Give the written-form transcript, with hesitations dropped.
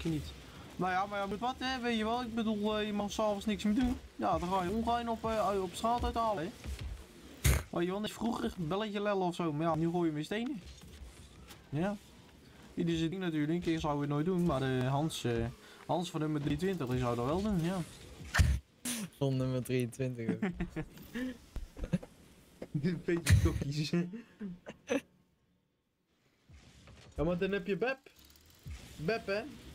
ik niet. Nou ja, maar ja, met wat hè, weet je wel. Ik bedoel, je mag s'avonds niks meer doen. Ja, dan ga je ongein op straat uithalen hè. Weet je wel, net vroeger een belletje lellen of zo. Maar ja, nu gooi je met stenen. Ja. Ieder zijn ding natuurlijk. Ik zou het nooit doen, maar Hans van nummer 23 die zou dat wel doen, ja. Van nummer 23 ook. Een beetje tokkies. Ja, maar dan heb je Beb. Beb, hè?